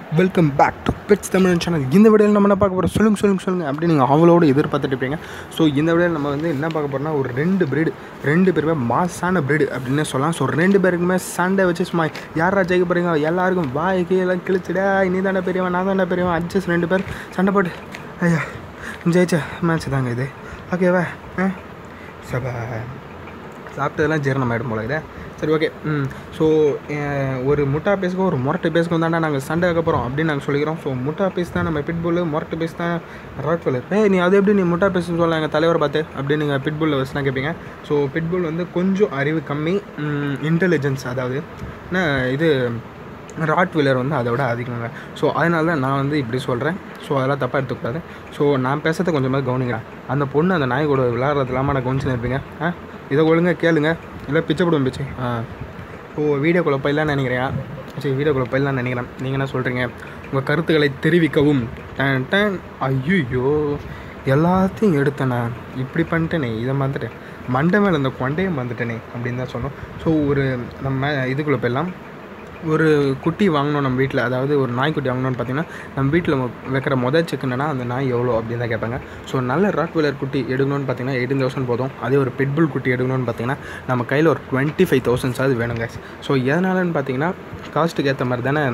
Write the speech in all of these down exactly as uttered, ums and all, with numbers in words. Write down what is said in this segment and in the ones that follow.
Welcome back to pets Tamil channel. இந்த வீடியோவில் நம்ம என்ன பார்க்க போகிறோம், சொல்லுங்கள் சொல்லுங்கள் சொல்லுங்கள் அப்படி நீங்கள் அவளோடு எதிர்பார்த்துட்டு இருப்பீங்க. ஸோ இந்த வீடியோவில் நம்ம வந்து என்ன பார்க்க போகிறோம்னா, ஒரு ரெண்டு பிரீடு ரெண்டு பேருமே மாசான பிரீடு அப்படின்னு சொல்லலாம். ஸோ ரெண்டு பேருக்குமே சண்டை வச்சு சும்மா யாரா ஜெயிக்க போகிறீங்க, எல்லாருக்கும் வாய் கீழே கிழிச்சிடா, நீ தானே பெரியவன் நான் தானே பெரியவன் அட்ஜஸ்ட் ரெண்டு பேர் சண்டை போட்டு ஐயா ஜெயிச்ச மேட்ச் தாங்க இது. ஓகேவா? ஆ சபா சாப்பிட்டதெல்லாம் ஜீரணம் ஆகிடும் போல இதை. சரி, ஓகே. ம் ஸோ ஒரு முட்டா பேஸுக்கும் ஒரு முரட்டு பேஸுக்கும் தாண்டா நாங்கள் சண்டை வைக்க போகிறோம் அப்படின்னு நாங்கள் சொல்லிக்கிறோம். ஸோ முட்டா பேஸ் தான் நம்ம பிட்புல், முரட்டு பேஸ் தான் ராட்வெய்லர். ஏ நீ அது எப்படி நீ முட்டா பேஸ்ன்னு சொல்லலாம் எங்கள் தலைவரை பார்த்து அப்படின்னு நீங்கள் பிட்புல்ல வச்சுலாம் கேட்பீங்க. ஸோ பிட்புல் வந்து கொஞ்சம் அறிவு கம்மி, இன்டெலிஜென்ஸ், அதாவது என்ன இது ராட்வெய்லர் வந்து அதை விட அதிகங்க. ஸோ அதனால தான் நான் வந்து இப்படி சொல்கிறேன். ஸோ அதெல்லாம் தப்பாக எடுத்துக்கூடாது. ஸோ நான் பேசுறதை கொஞ்சமாக கவனிக்கிறேன். அந்த பொண்ணு அந்த நாய் கூட விளையாடுறது இல்லாமல் நான் கவனிச்சுன்னு இருப்பீங்க. ஆ இதை ஒழுங்க கேளுங்க, இல்லை பிச்சை போடுவோம் பிச்சை. ஆ ஓ வீடியோக்குள்ளே போயிடலான்னு நினைக்கிறேன். சரி, வீடியோக்குள்ளே போயிடலான்னு நினைக்கிறேன். நீங்கள் என்ன சொல்கிறீங்க? உங்கள் கருத்துக்களை தெரிவிக்கவும். டன் டன் ஐயோ எல்லாத்தையும் எடுத்தேண்ணா, இப்படி பண்ணிட்டேனே, இதை மறந்துட்டேன், மண்டை மேலே இந்த கொண்டையை மறந்துட்டேனே அப்படின்னு தான் சொன்னோம். ஸோ ஒரு நம்ம இதுக்குள்ளே போயிடலாம். ஒரு குட்டி வாங்கணும் நம்ம வீட்டில், அதாவது ஒரு நாய்க்குட்டி வாங்கணும்னு பார்த்தீங்கன்னா நம்ம வீட்டில் வைக்கிற முதல் செக் என்னன்னா அந்த நாய் எவ்வளோ அப்படின்னு தான் கேட்பாங்க. ஸோ நல்ல ராட்வெய்லர் குட்டி எடுக்கணும்னு பார்த்தீங்கன்னா எயிட்டீன் தௌசண்ட் போதும். அதே ஒரு பிட்புல் குட்டி எடுக்கணும்னு பார்த்தீங்கன்னா நம்ம கையில் ஒரு டுவெண்ட்டி ஃபைவ் தௌசண்ட்ஸ் அது வேணுங்க. ஸோ எதனாலன்னு பார்த்தீங்கன்னா காஸ்ட்டுக்கு ஏற்ற மாதிரி தானே,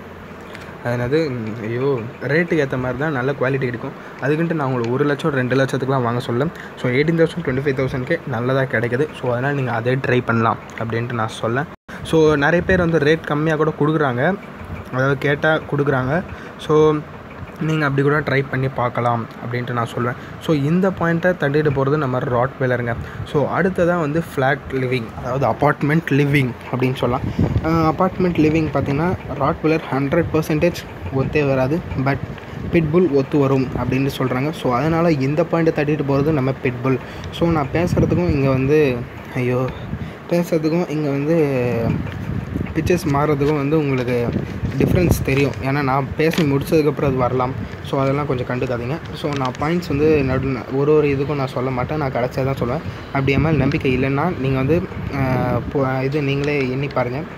அதனாவது ஐயோ ரேட்டுக்கு ஏற்ற மாதிரி தான் நல்ல குவாலிட்டி இருக்கும். அதுக்குன்ட்டு நான் உங்களுக்கு ஒரு லட்சம் ரெண்டு லட்சத்துக்குலாம் வாங்க சொல்ல. So eighteen thousand twenty five தௌசண்ட்கே நல்லதாக கிடைக்குது. ஸோ அதனால் நீங்கள் அதே ட்ரை பண்ணலாம் அப்படின்ட்டு நான் சொல்லேன். ஸோ நிறைய பேர் வந்து ரேட் கம்மியாக கூட கொடுக்குறாங்க, அதாவது கேட்டால் கொடுக்குறாங்க. ஸோ நீங்கள் அப்படி கூட ட்ரை பண்ணி பார்க்கலாம் அப்படின்ட்டு நான் சொல்லுவேன். ஸோ இந்த பாயிண்ட்டை தட்டிட்டு போகிறது நம்ம ராட்வெய்லருங்க. ஸோ அடுத்ததான் வந்து ஃப்ளாட் லிவிங், அதாவது அப்பார்ட்மெண்ட் லிவிங் அப்படின்னு சொல்லலாம். அப்பார்ட்மெண்ட் லிவிங் பார்த்திங்கன்னா ராட்வெய்லர் ஹண்ட்ரட் பர்சன்டேஜ் ஒத்தே வராது, பட் பிட்புல் ஒத்து வரும் அப்படின்னு சொல்கிறாங்க. ஸோ அதனால் இந்த பாயிண்ட்டை தட்டிட்டு போகிறது நம்ம பிட்புல். ஸோ நான் பேசுகிறதுக்கும் இங்கே வந்து ஐயோ பேசுகிறதுக்கும் இங்கே வந்து பிக்சர்ஸ் மாறுறதுக்கும் வந்து உங்களுக்கு டிஃப்ரென்ஸ் தெரியும். ஏன்னா நான் பேசி முடிச்சதுக்கப்புறம் அது வரலாம். ஸோ அதெல்லாம் கொஞ்சம் கண்டுக்காதீங்க. ஸோ நான் பாயிண்ட்ஸ் வந்து நடு ஒரு ஒரு இதுக்கும் நான் சொல்ல மாட்டேன், நான் கடைசியாக தான் சொல்லுவேன். அப்படி மேலே நம்பிக்கை இல்லைன்னா நீங்கள் வந்து இது நீங்களே எண்ணி பாருங்கள்.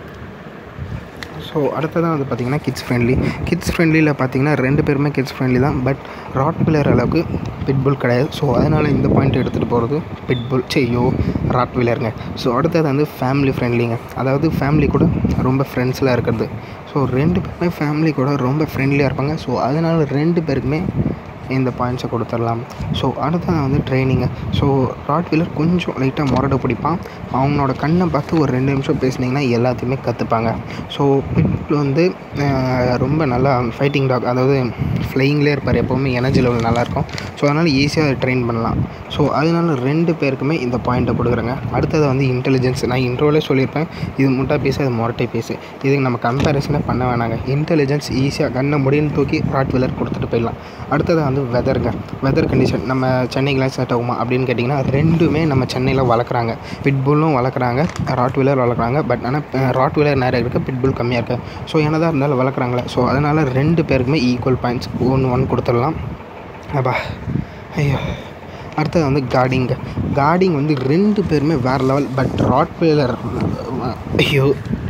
ஸோ அடுத்ததான் வந்து பார்த்திங்கன்னா கிட்ஸ் ஃப்ரெண்ட்லி. கிட்ஸ் ஃப்ரெண்ட்லியில் பார்த்திங்கன்னா ரெண்டு பேருமே கிட்ஸ் ஃப்ரெண்ட்லி தான், பட் ராட்வெய்லர் அளவுக்கு பிட்புல் கிடையாது. ஸோ அதனால் இந்த பாயிண்ட் எடுத்துகிட்டு போகிறது பிட்புல் செய்யோ ராட்வெய்லருங்க. ஸோ அடுத்தது வந்து ஃபேமிலி ஃப்ரெண்ட்லிங்க, அதாவது ஃபேமிலி கூட ரொம்ப ஃப்ரெண்ட்ஸ்லாம் இருக்கிறது. ஸோ ரெண்டு பேருமே ஃபேமிலி கூட ரொம்ப ஃப்ரெண்ட்லியாக இருப்பாங்க. ஸோ அதனால் ரெண்டு பேருக்குமே இந்த பாயிண்ட்ஸை கொடுத்துடலாம். ஸோ அடுத்ததான் வந்து ட்ரைனிங்கு. ஸோ ராட்வெய்லர் கொஞ்சம் லைட்டாக முரடு பிடிப்பான். அவங்களோட கண்ணை பார்த்து ஒரு ரெண்டு நிமிஷம் பேசுனீங்கன்னா எல்லாத்தையுமே கற்றுப்பாங்க. ஸோ பிட்புல் வந்து ரொம்ப நல்லா ஃபைட்டிங் டாக், அதாவது ஃப்ளையிங்லேயே இருப்பார், எப்போவுமே எனர்ஜி லெவல் நல்லாயிருக்கும். ஸோ அதனால் ஈஸியாக ட்ரெயின் பண்ணலாம். ஸோ அதனால் ரெண்டு பேருக்குமே இந்த பாயிண்ட்டை கொடுக்குறேங்க. அடுத்தது வந்து இன்டெலிஜென்ஸ். நான் இன்ட்ரோலே சொல்லியிருப்பேன், இது முட்டா பீஸு, அது முரட்டை பீஸு, இதுக்கு நம்ம கம்பேரிசனே பண்ண வேணாங்க. இன்டெலிஜென்ஸ் ஈஸியாக கண்ணை முடின்னு தூக்கி ராட்வெய்லர் கொடுத்துட்டு போயிடலாம். அடுத்தது வந்து வெதருங்க. வெதர் கண்டிஷன் நம்ம சென்னைக்கெலாம் செட் ஆகுமா அப்படின்னு கேட்டிங்கன்னா ரெண்டுமே நம்ம சென்னையில் வளர்க்குறாங்க. பிட்புல்லும் வளர்க்குறாங்க, ராட்வெய்லர் வளர்க்குறாங்க. பட் ஆனால் ராட்வெய்லர் நிறைய இருக்குது, பிட்புல் கம்மியாக இருக்குது. ஸோ என்னதான் இருந்தாலும் வளர்க்குறாங்களே. ஸோ அதனால் ரெண்டு பேருக்குமே ஈக்குவல் பாயிண்ட்ஸ் ஒன்று ஒன்று கொடுத்துடலாம். அப்பா ஐயோ. அடுத்தது வந்து கார்டிங். கார்டிங் வந்து ரெண்டு பேருமே வேறு லெவல், பட் ராட்வெய்லர் ஐயோ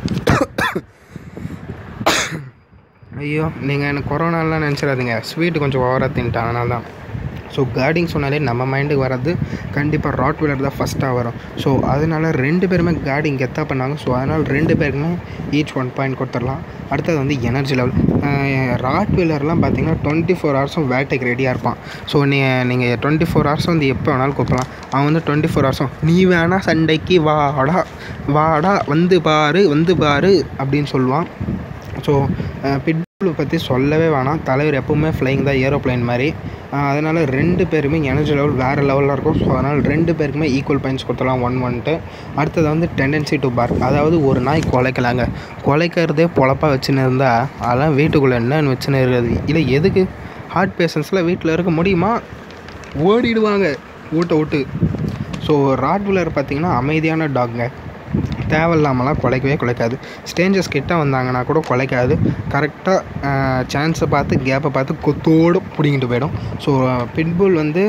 ஐயோ நீங்கள் எனக்கு கொரோனாலாம் நினச்சிடாதீங்க, ஸ்வீட்டு கொஞ்சம் ஓவராக தின்ட்டேன், அதனால தான். ஸோ கார்டிங் சொன்னாலே நம்ம மைண்டுக்கு வர்றது கண்டிப்பாக ராட்வெய்லர் தான் ஃபஸ்ட்டாக வரும். ஸோ அதனால் ரெண்டு பேருமே கார்டிங் கெத்தாக பண்ணாங்க. ஸோ அதனால் ரெண்டு பேருக்குமே ஈச் ஒன் பாயிண்ட் கொடுத்துடலாம். அடுத்தது வந்து எனர்ஜி லெவல். ராட்வெய்லர்லாம் பார்த்திங்கன்னா டுவெண்ட்டி ஃபோர் ஹவர்ஸும் வேட்டைக்கு ரெடியாக இருப்பான். ஸோ நீங்கள் நீங்கள் டுவெண்ட்டி ஃபோர் ஹவர்ஸும் வந்து எப்போ வேணாலும் கூப்பிடலாம். அவன் வந்து டுவெண்ட்டி ஃபோர் ஹவர்ஸும் நீ வேணால் சண்டைக்கு வாடா வாடா வந்து பாரு வந்து பாரு அப்படின்னு சொல்லுவான். ஸோ பிட்புல் பற்றி சொல்லவே வேணாம், தலைவர் எப்போவுமே ஃப்ளைங் தான், ஏரோப்ளைன் மாதிரி. அதனால் ரெண்டு பேருமே எனர்ஜி லெவல் வேறு லெவலில் இருக்கும். ஸோ அதனால் ரெண்டு பேருக்குமே ஈக்குவல் பாயிண்ட்ஸ் கொடுத்துடலாம் ஒன் ஒன்ட்டு. அடுத்தது வந்து டெண்டன்சி டு பார்க், அதாவது ஒரு நாய் குலைக்கலாங்க. குலைக்கிறதே பொழப்பாக வச்சுன்னு இருந்தால் அதெல்லாம் வீட்டுக்குள்ளே என்னன்னு வச்சுன்னு இருக்கிறது இல்லை. எதுக்கு ஹார்ட் பேஷண்ட்ஸ்லாம் வீட்டில் இருக்க முடியுமா, ஓடிடுவாங்க ஊட்ட விட்டு. ஸோ ராட்வெய்லர் பார்த்திங்கன்னா அமைதியான டாக்ங்க, தேவையில்லாமலாம் குலைக்கவே குலைக்காது. ஸ்ட்ரேஞ்சர்ஸ் கிட்ட வந்தாங்கன்னா கூட குலைக்காது. கரெக்டாக சான்ஸை பார்த்து கேப்பை பார்த்து கொத்தோடு பிடிங்கிட்டு போயிடும். ஸோ பிட்புல் வந்து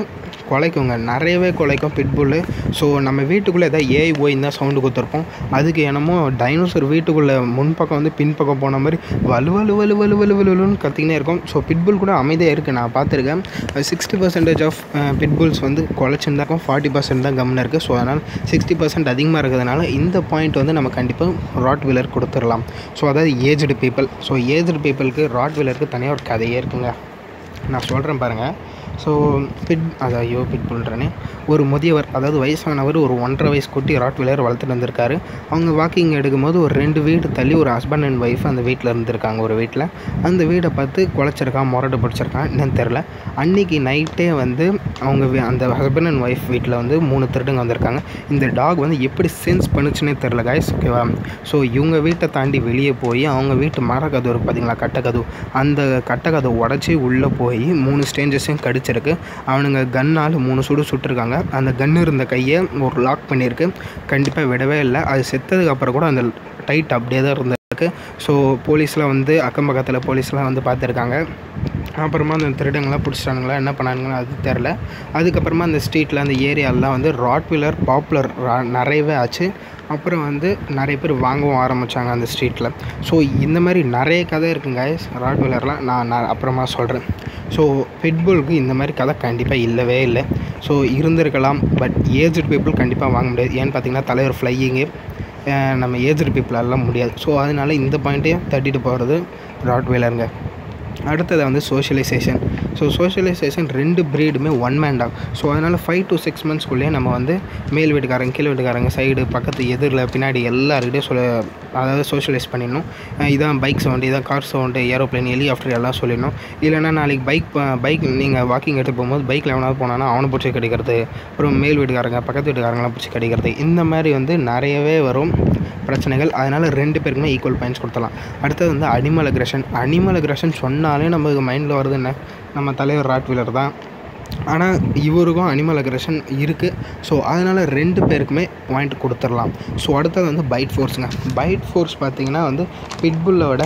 குலைக்குங்க, நிறையவே குலைக்கும் பிட்புல்லு. ஸோ நம்ம வீட்டுக்குள்ளே எதாவது ஏஐ ஓயின்னு தான் சவுண்டு கொடுத்துருப்போம். அதுக்கு என்னமோ டைனோசர் வீட்டுக்குள்ளே முன்பக்கம் வந்து பின்பக்கம் போன மாதிரி வலு வலு வலு வலு வலு வலுன்னு கத்திக்கினே இருக்கும். ஸோ பிட்புல் கூட அமைதியாக இருக்குது, நான் பார்த்துருக்கேன். சிக்ஸ்டி பர்சன்டேஜ் ஆஃப் பிட்புல்ஸ் வந்து குலைச்சுன்னு தான் இருக்கும், ஃபார்ட்டி பர்சன்ட் தான் கம்முன்னு இருக்குது. ஸோ அதனால் சிக்ஸ்டி பர்சன்ட் அதிகமாக இருக்கிறதுனால இந்த பாயிண்ட் வந்து நம்ம கண்டிப்பாக ராட்வீலர் கொடுத்துடலாம். ஸோ அதாவது ஏஜ்டு பீப்புள். ஸோ ஏஜ்டு பீப்புளுக்கு ராட்வீலருக்கு தனியாக ஒரு கதையே இருக்குங்க, நான் சொல்கிறேன் பாருங்கள். ஸோ பிட் அது ஐயோ பிட்புல்ன்றனே ஒரு முதியவர், அதாவது வயசானவர் ஒரு ஒன்றரை வயசு குட்டி ராட்வீலர் வளர்த்துட்டு வந்திருக்காரு. அவங்க வாக்கிங் எடுக்கும்போது ஒரு ரெண்டு வீடு தள்ளி ஒரு ஹஸ்பண்ட் அண்ட் ஒய்ஃப் அந்த வீட்டில் இருந்திருக்காங்க. ஒரு வீட்டில் அந்த வீடை பார்த்து குலைச்சிருக்கான், முரடு பிடிச்சிருக்கான், என்னன்னு தெரில. அன்றைக்கி நைட்டே வந்து அவங்க அந்த ஹஸ்பண்ட் அண்ட் ஒய்ஃப் வீட்டில் வந்து மூணு திருடுங்க வந்திருக்காங்க. இந்த டாக் வந்து எப்படி சென்ஸ் பண்ணுச்சுன்னே தெரில கைஸ், ஓகேவா. ஸோ இவங்க வீட்டை தாண்டி வெளியே போய் அவங்க வீட்டு மரக்கதவு இருக்குது பார்த்தீங்களா, கட்டக்கதவு, அந்த கட்டக்கதவு உடச்சி உள்ளே போய் மூணு ஸ்டேஞ்சஸையும் கடிச்சிருக்கு. அவனுங்க கன்னால் மூணு சுடு சுட்டுருக்காங்க. அந்த கன்று இருந்த கையை ஒரு லாக் பண்ணியிருக்கு, கண்டிப்பாக விடவே இல்லை. அது செத்ததுக்கு அப்புறம் கூட அந்த டைட் அப்படியே தான் இருந்திருக்கு. ஸோ போலீஸ்லாம் வந்து அக்கம் பக்கத்தில் போலீஸ்லாம் வந்து பார்த்துருக்காங்க. அப்புறமா அந்த திருடங்களாம் பிடிச்சிட்டானுங்களா என்ன பண்ணானுங்களா அது தெரில. அதுக்கப்புறமா அந்த ஸ்ட்ரீட்டில் அந்த ஏரியாலெலாம் வந்து ராட்வீலர் பாப்புலர் நிறையவே ஆச்சு. அப்புறம் வந்து நிறைய பேர் வாங்கவும் ஆரம்பித்தாங்க அந்த ஸ்ட்ரீட்டில். ஸோ இந்த மாதிரி நிறைய கதை இருக்குங்க ராட்வீலர்லாம், நான் நான் அப்புறமா சொல்கிறேன். ஸோ பிட்புல்க்கு இந்த மாதிரி கதை கண்டிப்பாக இல்லவே இல்லை. ஸோ இருந்திருக்கலாம், பட் ஏஜ்டு பீப்புள் கண்டிப்பாக வாங்க முடியாது. ஏன்னு பார்த்தீங்கன்னா தலைவர் ஃப்ளையிங்கு நம்ம ஏஜ்டு பீப்புளெல்லாம் முடியாது. ஸோ அதனால் இந்த பாயிண்ட்டையும் தட்டிட்டு போகிறது ராட்வீலருங்க. அடுத்தது வந்து சோஷியலைசேஷன். ஸோ சோஷியலைசேஷன் ரெண்டு ப்ரீடுமே ஒன் மேன் டாக். ஸோ அதனால் ஃபைவ் டு சிக்ஸ் மந்த்ஸ்க்குள்ளேயே நம்ம வந்து மேல் வீட்டுக்காரங்க கீழ் வீட்டுக்காரங்க சைடு பக்கத்து எதிரில் பின்னாடி எல்லாருக்கிட்டையும் சொல்ல, அதாவது சோஷியலைஸ் பண்ணிடணும். இதான் பைக் சவுண்டு, இதான் கார் சவுண்டு, ஏரோப்ளைன், ஹெலிகாப்டர் எல்லாம் சொல்லிடணும். இல்லைனா நாளைக்கு பைக் பைக் நீங்கள் வாக்கிங் எடுத்து போகும்போது பைக்கில் எவனாவது போனான்னா அவனை பிடிச்சி கிடைக்கிறது, அப்புறம் மேல் வீட்டுக்காரங்க பக்கத்து வீட்டுக்காரங்களாம் பிடிச்சி கிடைக்கிறது, இந்த மாதிரி வந்து நிறையவே வரும் பிரச்சனைகள். அதனால் ரெண்டு பேருக்குமே ஈக்குவல் பாயிண்ட்ஸ் கொடுத்தலாம். அடுத்தது வந்து அனிமல் அக்ரெஷன். அனிமல் அக்ரெஷன் சொன்னாலே நமக்கு மைண்டில் வருது என்ன, நம்ம தலைவர் ராட்வீலர் தான். ஆனால் இவருக்கும் அனிமல் அக்ரெஷன் இருக்குது. ஸோ அதனால் ரெண்டு பேருக்குமே பாயிண்ட் கொடுத்துடலாம். ஸோ அடுத்தது வந்து பைட் ஃபோர்ஸுங்க. பைட் ஃபோர்ஸ் பார்த்திங்கன்னா வந்து பிட்புல்லோட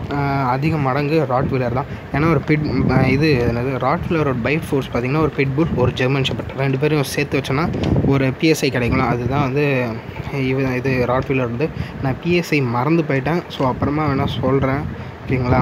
அதிக மடங்கு ராட்வீலர் தான். ஏன்னா ஒரு பிட் இது என்னது ராட்வீலரோட பைட் ஃபோர்ஸ் பார்த்திங்கன்னா ஒரு பிட்புல் ஒரு ஜெர்மன் ஷெப்பர்ட் ரெண்டு பேரும் சேர்த்து வச்சோன்னா ஒரு பிஎஸ்ஐ கிடைக்கலாம். அதுதான் வந்து இவ இது ராட்வீலர் வந்து. நான் பிஎஸ்ஐ மறந்து போயிட்டேன். ஸோ அப்புறமா வேணால் சொல்கிறேன், ஓகேங்களா.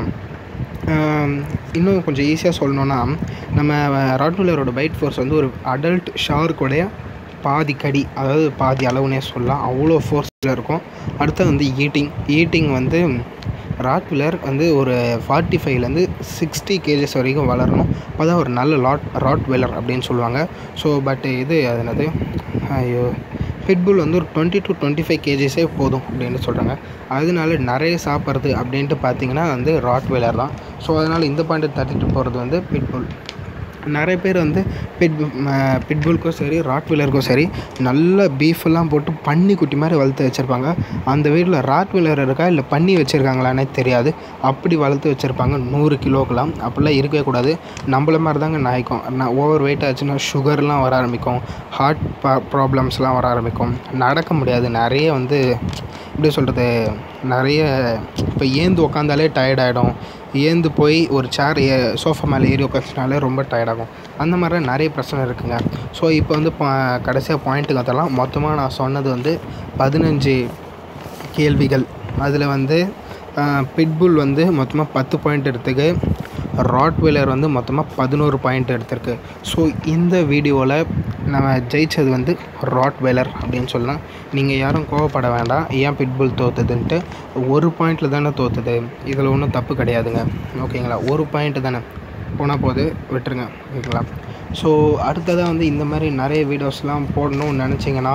இன்னும் கொஞ்சம் ஈஸியாக சொல்லணுன்னா நம்ம ராட்வீலரோட பைட் ஃபோர்ஸ் வந்து ஒரு அடல்ட் ஷார்க்குடைய பாதி கடி, அதாவது பாதி அளவுனே சொல்லலாம், அவ்வளோ ஃபோர்ஸில் இருக்கும். அடுத்தது வந்து ஈட்டிங். ஈட்டிங் வந்து ராட்வீலர் வந்து ஒரு ஃபார்ட்டி ஃபைவ்லேருந்து சிக்ஸ்டி கேஜஸ் வரைக்கும் வளரணும், அப்போ தான் ஒரு நல்ல லாட் ராட்வீலர் அப்படின்னு சொல்லுவாங்க. ஸோ பட் இது அது என்னது ஐயோ பிட்புல் வந்து ஒரு டுவெண்ட்டி டு டுவெண்ட்டி ஃபைவ் கேஜிஸே போதும் அப்படின்னு சொல்கிறாங்க. அதனால நிறைய சாப்பிட்றது அப்படின்ட்டு பார்த்திங்கன்னா வந்து ராட்வீலர் தான். ஸோ அதனால் இந்த பாயிண்ட்டை தட்டிட்டு போகிறது வந்து பிட்புல். நிறைய பேர் வந்து பிட் பிட்புல்க்கும் சரி ராட்வீலருக்கும் சரி நல்ல பீஃபெல்லாம் போட்டு பன்னி குட்டி மாதிரி வளர்த்து வச்சுருப்பாங்க. அந்த வீட்டில் ராட்வீலர் இருக்கா இல்லை பன்னி வச்சுருக்காங்களானே தெரியாது, அப்படி வளர்த்து வச்சுருப்பாங்க நூறு கிலோக்கெலாம். அப்படிலாம் இருக்கவே கூடாது. நம்மள மாதிரி தாங்க நாய்க்கும் நான் ஓவர் வெயிட் ஆச்சுன்னா சுகர்லாம் வர ஆரம்பிக்கும், ஹார்ட் ப்ராப்ளம்ஸ்லாம் வர ஆரம்பிக்கும், நடக்க முடியாது. நிறைய வந்து எப்படி சொல்கிறது, நிறைய இப்போ ஏந்து உக்காந்தாலே டயர்டாகிடும், ஏந்து போய் ஒரு சேர் ஏ சோஃபா மேலே ஏறி உட்காந்துனாலே ரொம்ப டயர்டாகும். அந்த மாதிரி நிறைய பிரச்சனை இருக்குங்க. ஸோ இப்போ வந்து பா கடைசியாக பாயிண்ட்டுக்கு வந்துடலாம். மொத்தமாக நான் சொன்னது வந்து பதினஞ்சு கேள்விகள். அதில் வந்து பிட்புல் வந்து மொத்தமாக பத்து பாயிண்ட் எடுத்துக்கு, ராட்வீலர் வந்து மொத்தமாக பதினோரு பாயிண்ட் எடுத்திருக்கு. ஸோ இந்த வீடியோவில் நம்ம ஜெயித்தது வந்து ராட்வீலர் அப்படின்னு சொல்லலாம். நீங்கள் யாரும் கோவப்பட வேண்டாம், ஏன் பிட்புல் தோற்றுதுன்ட்டு. ஒரு பாயிண்டில் தானே தோற்றுது, இதில் ஒன்றும் தப்பு கிடையாதுங்க, ஓகேங்களா. ஒரு பாயிண்ட்டு தானே போனால் போது விட்டுருங்க, ஓகேங்களா. ஸோ அடுத்ததாக வந்து இந்த மாதிரி நிறைய வீடியோஸ்லாம் போடணும்னு நினச்சிங்கன்னா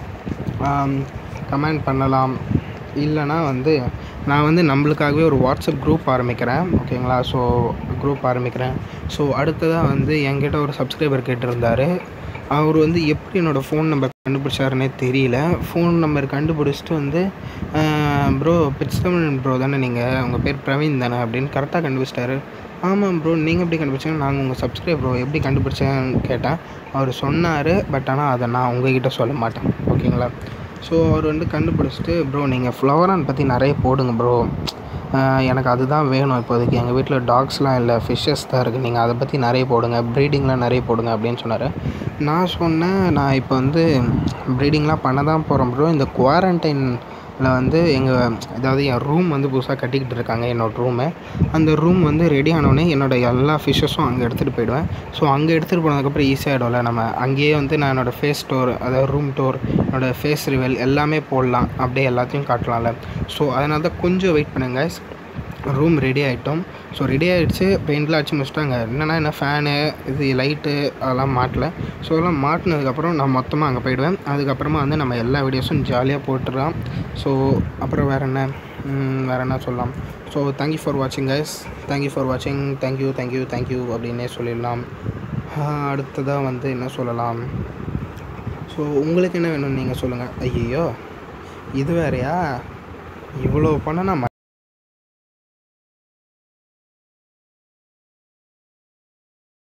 கமெண்ட் பண்ணலாம். இல்லைனா வந்து நான் வந்து நம்மளுக்காகவே ஒரு வாட்ஸ்அப் குரூப் ஆரம்பிக்கிறேன், ஓகேங்களா. ஸோ குரூப் ஆரம்பிக்கிறேன். ஸோ அடுத்ததாக வந்து என்கிட்ட ஒரு சப்ஸ்கிரைபர் கேட்டிருந்தார். அவர் வந்து எப்படி என்னோடய ஃபோன் நம்பர் கண்டுபிடிச்சாருன்னே தெரியல. ஃபோன் நம்பர் கண்டுபிடிச்சிட்டு வந்து ப்ரோ பிட்ஸ்தமிழன் ப்ரோ தானே நீங்கள், உங்கள் பேர் பிரவீன் தானே அப்படின்னு கரெக்டாக கண்டுபிடிச்சிட்டாரு. ஆமாம் ப்ரோ, நீங்கள் எப்படி கண்டுபிடிச்சிங்க, நாங்கள் உங்கள் சப்ஸ்கிரைப் ப்ரோ, எப்படி கண்டுபிடிச்சேன்னு கேட்டேன். அவர் சொன்னார், பட் ஆனால் அதை நான் உங்கள்கிட்ட சொல்ல மாட்டேன், ஓகேங்களா. ஸோ அவர் வந்து கண்டுபிடிச்சிட்டு ப்ரோ நீங்கள் ஃப்ளவரான் பற்றி நிறைய போடுங்க ப்ரோ, எனக்கு அதுதான் வேணும் இப்போதைக்கு, எங்கள் வீட்டில் டாக்ஸ்லாம் இல்லை, ஃபிஷ்ஷஸ் தான் இருக்குது, நீங்கள் அதை பற்றி நிறைய போடுங்க, ப்ரீடிங்லாம் நிறைய போடுங்க அப்படின்னு சொன்னார். நான் சொன்னேன் நான் இப்போ வந்து ப்ரீடிங்லாம் பண்ண தான் போகிறேன் ப்ரோ, இந்த குவாரண்டைனில் வந்து எங்கள் அதாவது என் ரூம் வந்து புதுசாக கட்டிக்கிட்டு இருக்காங்க, என்னோடய ரூமு. அந்த ரூம் வந்து ரெடி ஆனோடனே என்னோடய எல்லா ஃபிஷ்ஷஸும் அங்கே எடுத்துகிட்டு போயிடுவேன். ஸோ அங்கே எடுத்துகிட்டு போனதுக்கப்புறம் ஈஸியாகிடும்ல, நம்ம அங்கேயே வந்து நான் என்னோடய ஃபேஸ் டோர், அதாவது ரூம் டோர், என்னோடய ஃபேஸ் ரிவெல் எல்லாமே போடலாம், அப்படியே எல்லாத்தையும் காட்டலாம்ல. ஸோ அதனால தான் கொஞ்சம் வெயிட் பண்ணுங்க guys. ரூம் ரெடி ஆகிட்டோம். ஸோ ரெடி ஆகிடுச்சு, பெயிண்ட்லாம் அடிச்சு முடிச்சிட்டாங்க. என்னென்னா என்ன ஃபேனு இது லைட்டு அதெல்லாம் மாட்டல. ஸோ அதெல்லாம் மாட்டினதுக்கப்புறம் நான் மொத்தமாக அங்கே போயிடுவேன். அதுக்கப்புறமா வந்து நம்ம எல்லா வீடியோஸும் ஜாலியாக போட்டுடலாம். ஸோ அப்புறம் வேறு என்ன வேறு என்ன சொல்லலாம். ஸோ தேங்க்யூ ஃபார் வாட்சிங் கைஸ், தேங்க்யூ ஃபார் வாட்சிங், தேங்க்யூ தேங்க்யூ தேங்க்யூ அப்படின்னே சொல்லிடலாம். அடுத்ததாக வந்து என்ன சொல்லலாம். ஸோ உங்களுக்கு என்ன வேணும்னு நீங்கள் சொல்லுங்கள். ஐயோ இது வேறையா, இவ்வளோ பண்ண நான்